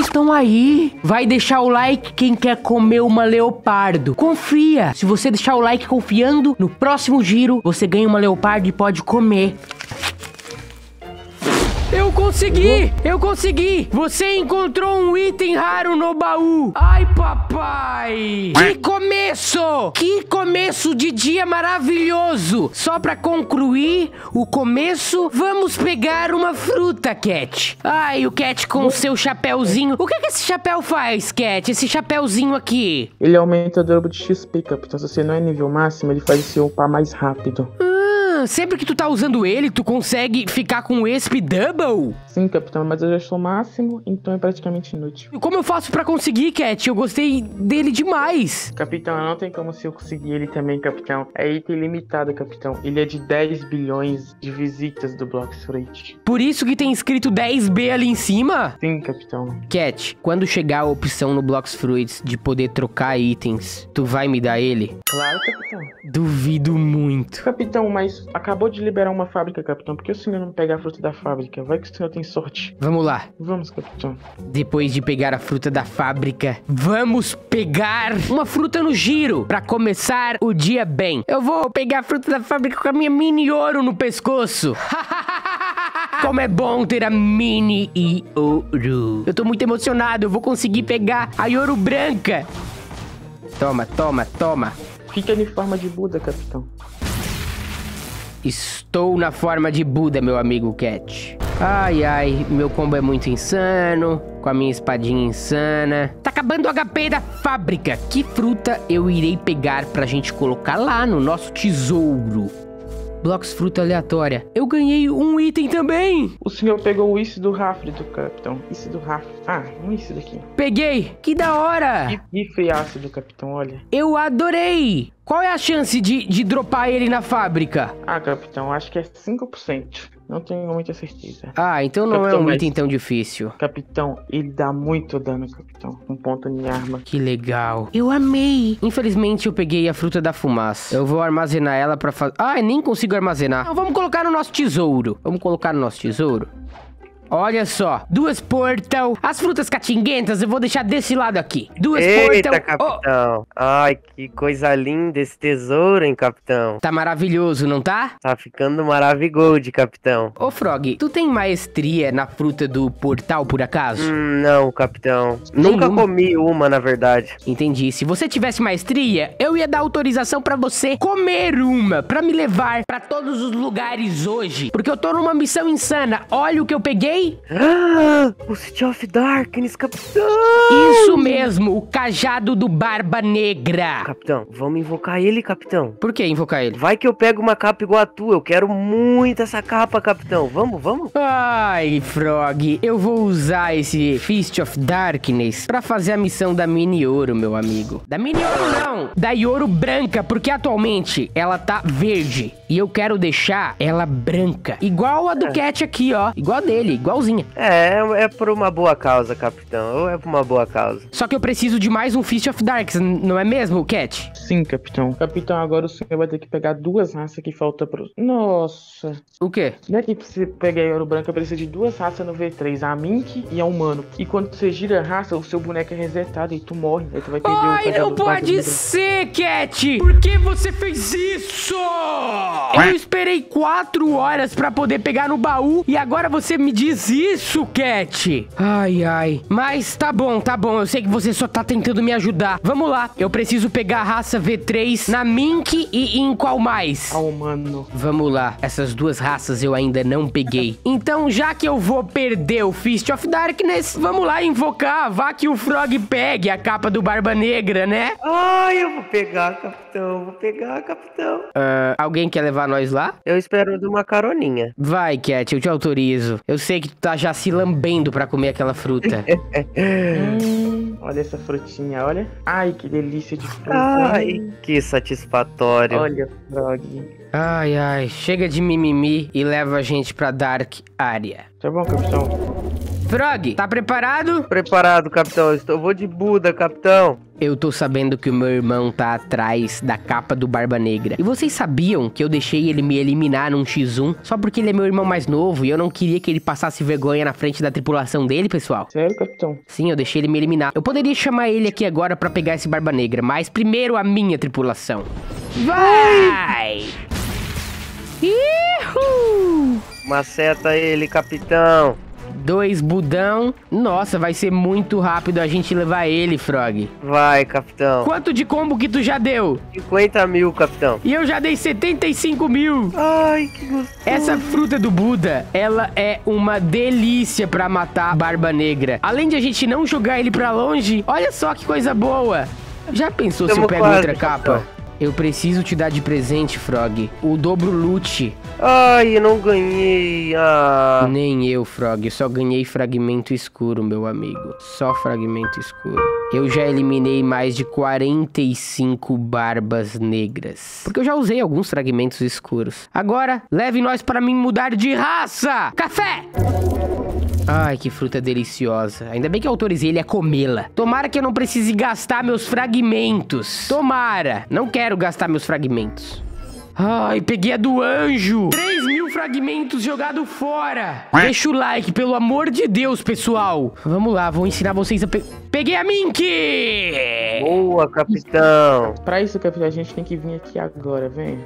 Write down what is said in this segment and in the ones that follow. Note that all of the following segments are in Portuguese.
estão aí. Vai deixar o like quem quer comer uma leopardo. Confia. Se você deixar o like confiando, no próximo giro você ganha uma leopardo e pode comer. Eu consegui! Eu consegui! Você encontrou um item raro no baú! Ai, papai! Que começo! Que começo de dia maravilhoso! Só pra concluir o começo, vamos pegar uma fruta, Cat. Ai, o Cat com o seu chapéuzinho. O que esse chapéu faz, Cat? Esse chapéuzinho aqui? Ele aumenta o dobro de XP, capitão. Se você não é nível máximo, ele faz você upar mais rápido. Sempre que tu tá usando ele, tu consegue ficar com o ESP Double? Sim, capitão, mas eu já sou máximo, então é praticamente inútil. Como eu faço pra conseguir, Cat? Eu gostei dele demais. Capitão, não tem como se eu conseguir ele também, capitão. É item limitado, capitão. Ele é de 10 bilhões de visitas do Bloxfruit. Por isso que tem escrito 10B ali em cima? Sim, capitão. Cat, quando chegar a opção no Bloxfruits de poder trocar itens, tu vai me dar ele? Claro, capitão. Duvido muito. Capitão, mas acabou de liberar uma fábrica, capitão. Por que o senhor não pega a fruta da fábrica? Vai que o senhor tem sorte. Vamos lá. Vamos, capitão. Depois de pegar a fruta da fábrica, vamos pegar uma fruta no giro pra começar o dia bem. Eu vou pegar a fruta da fábrica com a minha mini ouro no pescoço. Como é bom ter a mini ouro. Eu tô muito emocionado. Eu vou conseguir pegar a ouro branca. Toma, toma, toma. Fica em forma de Buda, capitão. Estou na forma de Buda, meu amigo Cat. Ai, ai, meu combo é muito insano, com a minha espadinha insana. Tá acabando o HP da fábrica. Que fruta eu irei pegar pra gente colocar lá no nosso tesouro? Blocos fruta aleatória. Eu ganhei um item também. O senhor pegou isso do rafle do capitão. Isso do rafle. Ah, não isso daqui. Peguei. Que da hora. E friaço do capitão, olha. Eu adorei. Qual é a chance de dropar ele na fábrica? Ah, capitão, acho que é 5%. Não tenho muita certeza. Ah, então não capitão, é um item tão difícil. Capitão, ele dá muito dano, capitão. Um ponto em arma. Que legal. Eu amei. Infelizmente, eu peguei a fruta da fumaça. Eu vou armazenar ela pra fazer... Ah, nem consigo armazenar. Não, vamos colocar no nosso tesouro. Vamos colocar no nosso tesouro. Olha só, 2 portal. As frutas catinguentas eu vou deixar desse lado aqui. 2 portal. Eita, capitão. Oh. Ai, que coisa linda esse tesouro, hein, capitão. Tá maravilhoso, não tá? Tá ficando maravigold, capitão. Ô, Frog, tu tem maestria na fruta do portal, por acaso? Não, capitão. Nunca comi uma, na verdade. Entendi. Se você tivesse maestria, eu ia dar autorização pra você comer uma, pra me levar pra todos os lugares hoje. Porque eu tô numa missão insana. Olha o que eu peguei. O City of Darkness, capitão! Isso mesmo, o cajado do Barba Negra. Capitão, vamos invocar ele, capitão. Por que invocar ele? Vai que eu pego uma capa igual a tua, eu quero muito essa capa, capitão. Vamos, vamos? Ai, Frog, eu vou usar esse Fist of Darkness pra fazer a missão da Mini Ouro, meu amigo. Da Mini Ouro não, da Ouro branca, porque atualmente ela tá verde. E eu quero deixar ela branca. Igual a do Cat aqui, ó. Igual dele, igualzinha. É por uma boa causa, capitão. É por uma boa causa. Só que eu preciso de mais um Fist of Darks, não é mesmo, Cat? Sim, capitão. Capitão, agora o senhor vai ter que pegar 2 raças que faltam pro... Nossa. O quê? Não é que pra você pegar a ouro branca, precisa de 2 raças no V3. A Mink e a Humano. E quando você gira a raça, o seu boneco é resetado e tu morre. Aí tu vai perder o Ai, não pode ser, Cat! Por que você fez isso? Eu esperei 4 horas pra poder pegar no baú e agora você me diz isso, Cat? Ai, ai. Mas tá bom. Eu sei que você só tá tentando me ajudar. Vamos lá. Eu preciso pegar a raça V3 na Mink e em qual mais? A Humano. Vamos lá. Essas 2 raças eu ainda não peguei. Então, já que eu vou perder o Fist of Darkness, vamos lá invocar. Vá que o Frog pegue a capa do Barba Negra, né? Ai, eu vou pegar, capitão. Alguém quer levar nós lá? Eu espero de uma caroninha. Vai, Cat, eu te autorizo. Eu sei que tu tá já se lambendo pra comer aquela fruta. Olha essa frutinha, olha. Ai, que delícia de fruta. Ai, que satisfatório. Olha, Frog. Ai, ai. Chega de mimimi e leva a gente pra Dark Area. Tá bom, capitão. Frog, tá preparado? Preparado, capitão. Vou de Buda, capitão. Eu tô sabendo que o meu irmão tá atrás da capa do Barba Negra. E vocês sabiam que eu deixei ele me eliminar num X1 só porque ele é meu irmão mais novo e eu não queria que ele passasse vergonha na frente da tripulação dele, pessoal? Sério, capitão? Sim, eu deixei ele me eliminar. Eu poderia chamar ele aqui agora pra pegar esse Barba Negra, mas primeiro a minha tripulação. Vai! Ihu! Maceta ele, capitão. 2 budão. Nossa, vai ser muito rápido a gente levar ele, Frog. Vai, capitão. Quanto de combo que tu já deu? 50 mil, capitão. E eu já dei 75 mil. Ai, que gostoso. Essa fruta do Buda, ela é uma delícia pra matar a Barba Negra. Além de a gente não jogar ele pra longe, olha só que coisa boa. Já pensou se eu pego outra capa? Eu preciso te dar de presente, Frog. O dobro loot. Ai, eu não ganhei. Ah. Nem eu, Frog. Eu só ganhei fragmento escuro, meu amigo. Só fragmento escuro. Eu já eliminei mais de 45 barbas negras. Porque eu já usei alguns fragmentos escuros. Agora, leve nós para me mudar de raça. Café! Ai, que fruta deliciosa. Ainda bem que eu autorizei ele a comê-la. Tomara que eu não precise gastar meus fragmentos. Tomara. Não quero gastar meus fragmentos. Ai, peguei a do anjo. 3.000 fragmentos jogados fora. Deixa o like, pelo amor de Deus, pessoal. Vamos lá, vou ensinar vocês a Peguei a Mink! Boa, capitão. Pra isso, capitão, a gente tem que vir aqui agora, vem.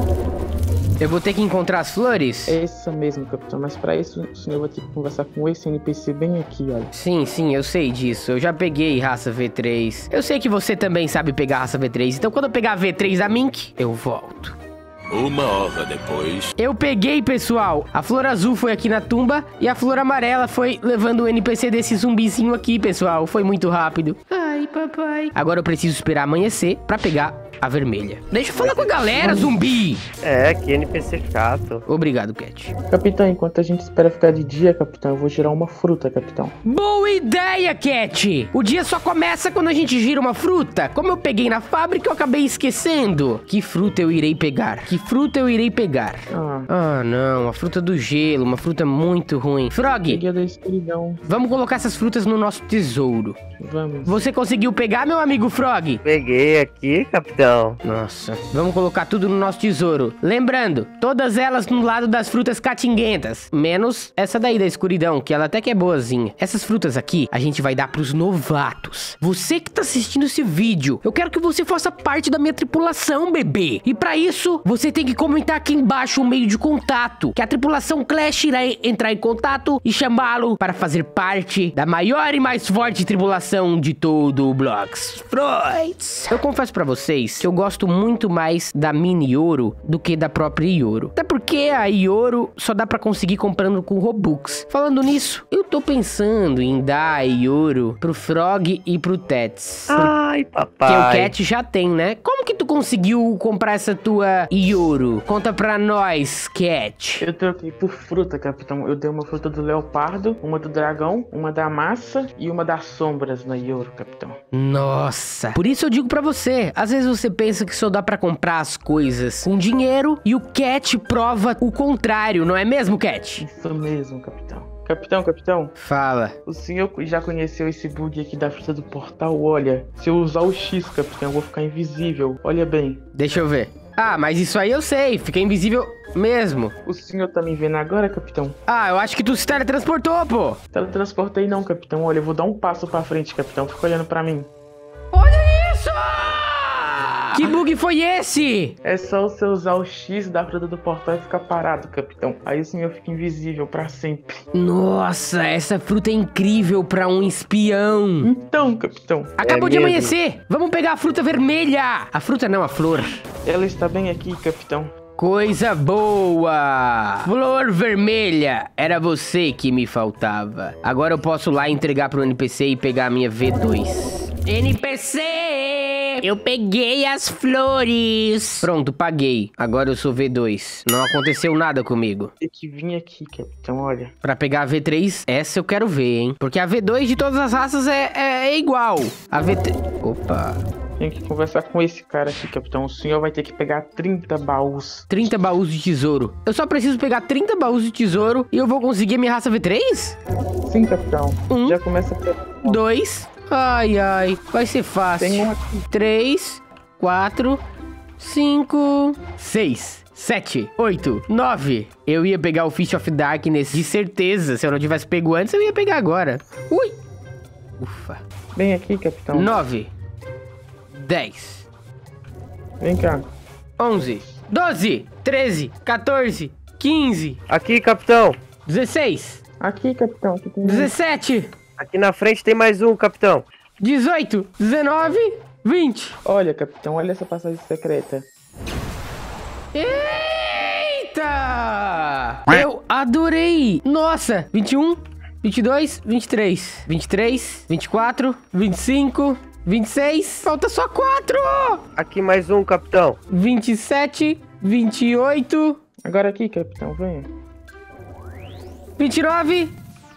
Eu vou ter que encontrar as flores? É isso mesmo, capitão. Mas pra isso, o senhor vai ter que conversar com esse NPC bem aqui, olha. Sim, eu sei disso. Eu já peguei raça V3. Eu sei que você também sabe pegar raça V3. Então quando eu pegar a V3 da Mink, eu volto. 1 hora depois. Eu peguei, pessoal. A flor azul foi aqui na tumba e a flor amarela foi levando o NPC desse zumbizinho aqui, pessoal. Foi muito rápido. Ai, papai. Agora eu preciso esperar amanhecer pra pegar a vermelha. Deixa eu falar com a galera, zumbi. É, que NPC chato. Obrigado, Cat. Capitão, enquanto a gente espera ficar de dia, capitão, eu vou girar uma fruta, capitão. Boa ideia, Cat. O dia só começa quando a gente gira uma fruta. Como eu peguei na fábrica, eu acabei esquecendo. Que fruta eu irei pegar? Que fruta eu irei pegar? Ah, não. A fruta do gelo. Uma fruta muito ruim. Frog. Peguei a da escuridão. Vamos colocar essas frutas no nosso tesouro. Vamos. Você conseguiu pegar, meu amigo Frog? Peguei aqui, capitão. Nossa. Vamos colocar tudo no nosso tesouro. Lembrando, todas elas no lado das frutas catinguentas. Menos essa daí da escuridão, que ela até que é boazinha. Essas frutas aqui, a gente vai dar pros novatos. Você que tá assistindo esse vídeo, eu quero que você faça parte da minha tripulação, bebê. E pra isso, você tem que comentar aqui embaixo o meio de contato, que a tripulação Clash irá entrar em contato e chamá-lo para fazer parte da maior e mais forte tripulação de todo o Blox Fruits. Eu confesso pra vocês que eu gosto muito mais da mini Ioro do que da própria Ioro. Até porque a Ioro só dá pra conseguir comprando com Robux. Falando nisso, eu tô pensando em dar a Ioro pro Frog e pro Tets. Ai, papai. Que o Cat já tem, né? Como que tu conseguiu comprar essa tua Ioro? Conta pra nós, Cat. Eu troquei por fruta, capitão. Eu dei uma fruta do leopardo, uma do dragão, uma da massa e uma das sombras na Ioro, capitão. Nossa. Por isso eu digo pra você, às vezes você pensa que só dá pra comprar as coisas com dinheiro e o Cat prova o contrário, não é mesmo, Cat? Isso mesmo, capitão. Capitão. Fala. O senhor já conheceu esse bug aqui da fruta do portal? Olha, se eu usar o X, capitão, eu vou ficar invisível. Olha bem. Deixa eu ver. Ah, mas isso aí eu sei, fica invisível mesmo. O senhor tá me vendo agora, capitão? Ah, eu acho que tu se teletransportou, pô. Teletransportei não, capitão. Olha, eu vou dar um passo pra frente, capitão. Fica olhando pra mim. Olha isso! Que bug foi esse? É só você usar o X da fruta do portal e ficar parado, capitão. Aí o senhor fica invisível pra sempre. Nossa, essa fruta é incrível pra um espião. Então, capitão. Acabou de amanhecer. Vamos pegar a fruta vermelha. A fruta não, a flor. Ela está bem aqui, capitão. Coisa boa! Flor vermelha, era você que me faltava. Agora eu posso lá entregar pro NPC e pegar a minha V2. NPC! Eu peguei as flores! Pronto, paguei. Agora eu sou V2. Não aconteceu nada comigo. Tem que vir aqui, capitão, olha. Pra pegar a V3, essa eu quero ver, hein? Porque a V2 de todas as raças é igual. A V3... Opa... Tem que conversar com esse cara aqui, capitão. O senhor vai ter que pegar 30 baús. 30 baús de tesouro. Eu só preciso pegar 30 baús de tesouro e eu vou conseguir a minha raça V3? Sim, capitão. Um. Já começa a... 2. Ai, ai. Vai ser fácil. Tem um aqui. 3, 4, 5, 6, 7, 8, 9. Eu ia pegar o Fish of Darkness de certeza. Se eu não tivesse pego antes, eu ia pegar agora. Ui. Ufa. Vem aqui, capitão. 9, 10, Vem cá. 11, 12, 13, 14, 15, Aqui, capitão. 16, Aqui, capitão. Aqui tem 17, Aqui na frente tem mais um, capitão. 18, 19, 20. Olha, capitão, olha essa passagem secreta. Eita! Eu adorei! Nossa! 21, 22, 23, 23, 24, 25, 26. Falta só 4! Aqui mais um, capitão. 27, 28, Agora aqui, capitão, vem. 29,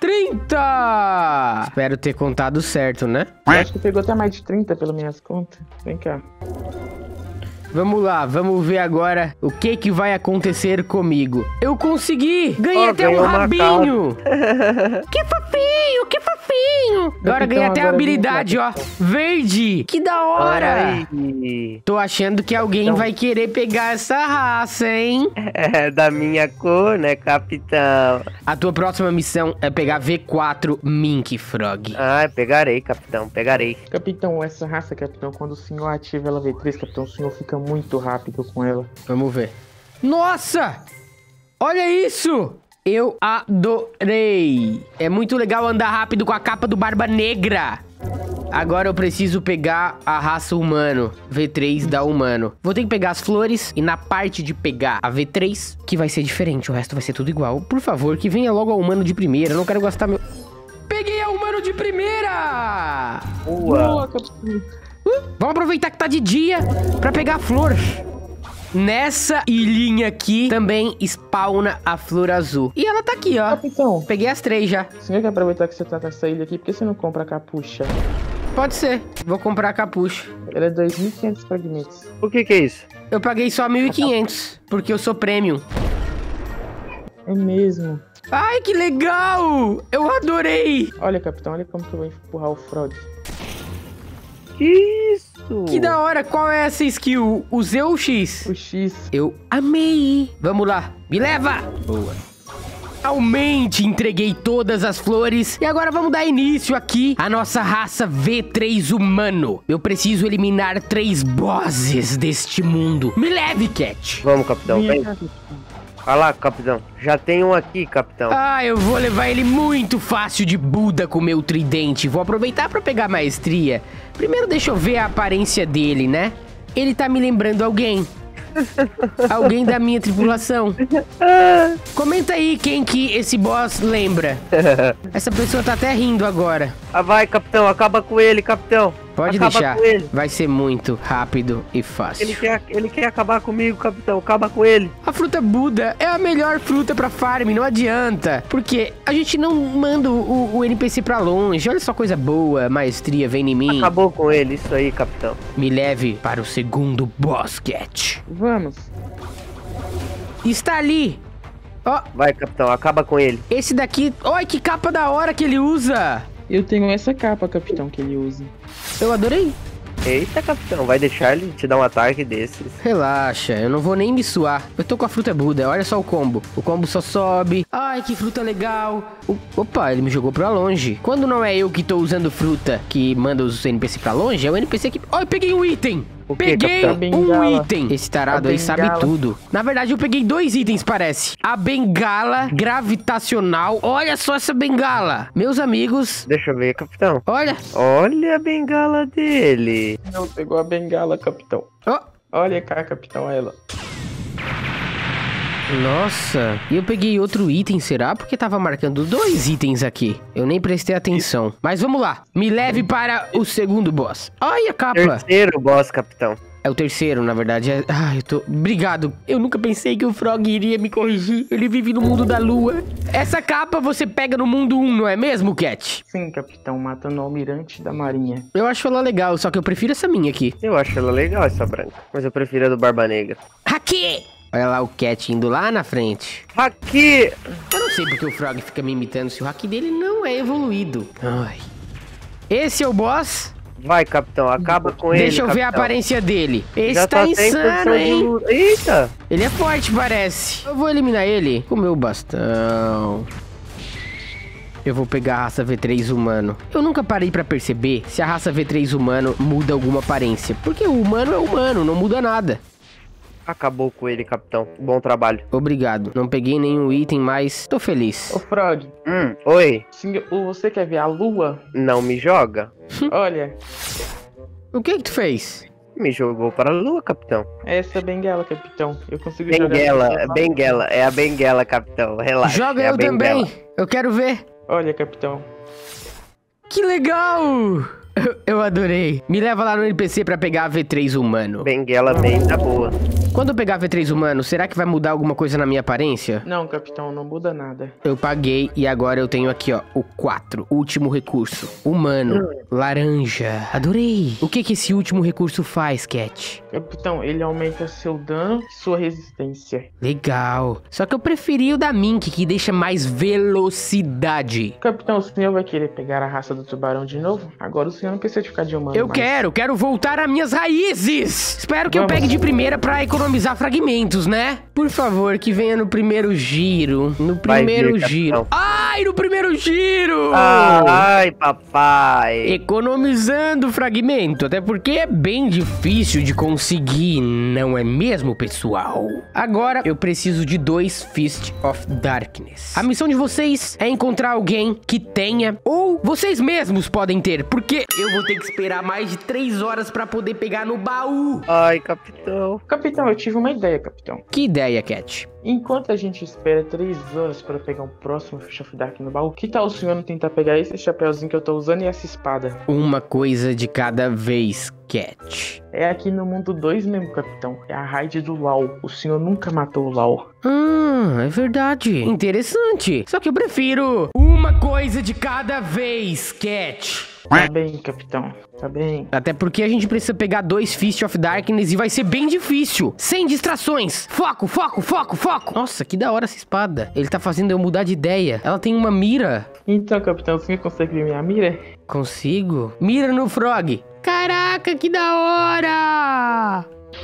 30! Espero ter contado certo, né? Eu acho que pegou até mais de 30 pelas minhas contas. Vem cá. Vamos lá, vamos ver agora o que vai acontecer comigo. Eu consegui! Ganhei Ó, até um ganhou uma rabinho! Que fofinho, que fofinho! Agora ganhei até a agora habilidade, vem ó. Verde! Que da hora! Ai, Tô achando que alguém Então. vai querer pegar essa raça, hein? é da minha cor, né, capitão? A tua próxima missão é pegar V4 Mink Frog. Ah, pegarei, capitão, pegarei. Capitão, essa raça, capitão, quando o senhor ativa ela V3, capitão, o senhor fica muito rápido com ela. Vamos ver. Nossa! Olha isso! Eu adorei! É muito legal andar rápido com a capa do Barba Negra. Agora eu preciso pegar a raça humano, V3 da humano. Vou ter que pegar as flores e na parte de pegar a V3, que vai ser diferente, o resto vai ser tudo igual. Por favor, que venha logo a humano de primeira, eu não quero gastar meu... Peguei a humano de primeira! Boa. capitão. Vamos aproveitar que tá de dia pra pegar a flor. Nessa ilhinha aqui também spawna a flor azul. E ela tá aqui, ó. Capitão, Peguei as 3 já. o senhor quer aproveitar que você tá nessa ilha aqui, por que você não compra a capucha? Pode ser. Vou comprar a capucha. Ela é 2.500 fragmentos. O que é isso? Eu paguei só 1.500, porque eu sou premium. É mesmo. Ai, que legal! Eu adorei! Olha, capitão, olha como que eu vou empurrar o Frog. Isso! Que da hora! Qual é essa skill? O Z ou o X? O X. Eu amei! Vamos lá, me leva! Boa! Finalmente entreguei todas as flores e agora vamos dar início aqui à nossa raça V3 humano. Eu preciso eliminar 3 bosses deste mundo. Me leve, Cat! Vamos, capitão, Vem vem. cá, capitão. Vai lá, capitão. Já tem um aqui, capitão. Ah, eu vou levar ele muito fácil de Buda com meu tridente. Vou aproveitar pra pegar maestria. Primeiro deixa eu ver a aparência dele, né? Ele tá me lembrando alguém. Alguém da minha tripulação. Comenta aí quem que esse boss lembra. Essa pessoa tá até rindo agora. Ah, vai, capitão, acaba com ele, capitão. Pode Acaba deixar. com ele. Vai ser muito rápido e fácil. Ele quer acabar comigo, capitão. Acaba com ele. A fruta Buda é a melhor fruta pra farm, não adianta. Porque a gente não manda o NPC pra longe. Olha só coisa boa, maestria, vem em mim. Acabou com ele, isso aí, capitão. Me leve para o segundo boss, Cat. Vamos. Está ali. Ó, Vai, capitão, acaba com ele. esse daqui... Olha que capa da hora que ele usa. Eu tenho essa capa, capitão, que ele usa. Eu adorei. Eita, capitão, vai deixar ele te dar um ataque desses? Relaxa, eu não vou nem me suar. Eu tô com a fruta Buda, olha só o combo. O combo só sobe. Ai, que fruta legal. Opa, ele me jogou pra longe. Quando não é eu que tô usando fruta que manda os NPC pra longe, é o NPC que... Ó, eu peguei um item. O quê, Peguei capitão? um Bengala. item. Esse tarado A aí sabe bengala. tudo. Na verdade, eu peguei 2 itens, parece. A bengala gravitacional. Olha só essa bengala. Meus amigos, Deixa eu ver, capitão. olha. Olha a bengala dele. Não pegou a bengala, capitão. Ó. Olha cá, capitão, ela. Nossa, e eu peguei outro item, será? Porque tava marcando 2 itens aqui. Eu nem prestei atenção. Mas vamos lá, me leve para o segundo boss. Olha a capa. Terceiro boss, capitão. É o terceiro, na verdade. Ai, eu tô... Obrigado. Eu nunca pensei que o Frog iria me corrigir. Ele vive no mundo da lua. Essa capa você pega no mundo 1, não é mesmo, Cat? Sim, capitão, matando o almirante da marinha. Eu acho ela legal, só que eu prefiro essa minha aqui. Eu acho ela legal, essa branca. Mas eu prefiro a do Barba Negra. Aqui! Olha lá o Cat indo lá na frente. Aqui! Eu não sei porque o Frog fica me imitando se o hack dele não é evoluído. Ai. Esse é o boss? Vai, capitão, acaba com ele. Deixa eu ver a capitão. aparência dele. Esse Já tá até em posição insano, de hein? luta. Eita! Ele é forte, parece. Eu vou eliminar ele com o meu bastão. Eu vou pegar a raça V3 humano. Eu nunca parei pra perceber se a raça V3 humano muda alguma aparência. Porque o humano é humano, não muda nada. Acabou com ele, capitão. Bom trabalho. Obrigado. Não peguei nenhum item, mas tô feliz. Ô, Frog, Oi. você quer ver a lua? Não me joga? Olha, O que tu fez? Me jogou para a lua, capitão. essa benguela, capitão. Eu consigo jogar... Benguela. É a benguela, capitão. Relaxa. Joga é a eu benguela. também. Eu quero ver. Olha, capitão. Que legal! Eu adorei. Me leva lá no NPC pra pegar a V3 humano. Benguela bem da boa. Quando eu pegar a V3 humano, será que vai mudar alguma coisa na minha aparência? Não, capitão, não muda nada. Eu paguei e agora eu tenho aqui, ó, o 4, último recurso. Humano, laranja. Adorei. O que esse último recurso faz, Cat? Capitão, ele aumenta seu dano e sua resistência. Legal. Só que eu preferi o da Mink, que deixa mais velocidade. Capitão, o senhor vai querer pegar a raça do tubarão de novo? Agora o senhor não precisa ficar de humano Eu mais. quero voltar às minhas raízes. Espero que eu pegue de primeira pra economizar fragmentos, né? Por favor, que venha no primeiro giro. No primeiro vir, giro. capitão. Ai, no primeiro giro! Ai, papai. Economizando fragmento, até porque é bem difícil de conseguir, não é mesmo, pessoal? Agora eu preciso de 2 Fist of Darkness. A missão de vocês é encontrar alguém que tenha, ou vocês mesmos podem ter, porque eu vou ter que esperar mais de 3 horas pra poder pegar no baú. Ai, capitão. Capitão, eu tive uma ideia, capitão. Que ideia, Cat? Enquanto a gente espera 3 horas para pegar um próximo Fish of Dark no baú, que tal o senhor não tentar pegar esse chapéuzinho que eu tô usando e essa espada? Uma coisa de cada vez, Cat. É aqui no mundo 2 mesmo, capitão. É a raid do LoL. O senhor nunca matou o LoL. É verdade. Interessante. Só que eu prefiro uma coisa de cada vez, Cat. Tá bem, capitão. Tá bem. Até porque a gente precisa pegar 2 Fist of Darkness e vai ser bem difícil. Sem distrações. Foco, foco, foco, foco. Nossa, que da hora essa espada. Ele tá fazendo eu mudar de ideia. Ela tem uma mira. Então, capitão, o senhor consegue ver minha mira? Consigo? Mira no Frog. Caraca, que da hora.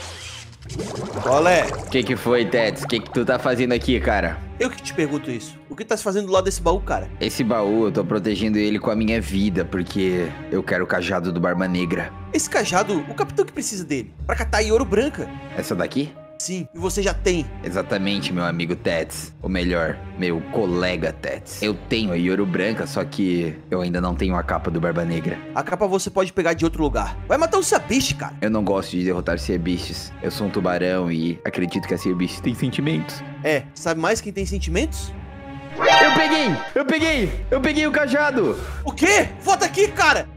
Qual é? O que foi, Tets? O que tu tá fazendo aqui, cara? Eu que te pergunto isso. O que tá se fazendo do lado desse baú, cara? Esse baú, eu tô protegendo ele com a minha vida, porque eu quero o cajado do Barba Negra. Esse cajado, o capitão que precisa dele. Pra catar Ioro Branca. Essa daqui? Sim, e você já tem. Exatamente, meu amigo Tets. Ou melhor, meu colega Tets. Eu tenho a Ioro Branca, só que eu ainda não tenho a capa do Barba Negra. A capa você pode pegar de outro lugar. Vai matar o Sabiche, cara. Eu não gosto de derrotar Seabiches. Eu sou um tubarão e acredito que a Seabiche tem sentimentos. É, sabe mais quem tem sentimentos? Eu peguei o cajado. O quê? Volta aqui, cara.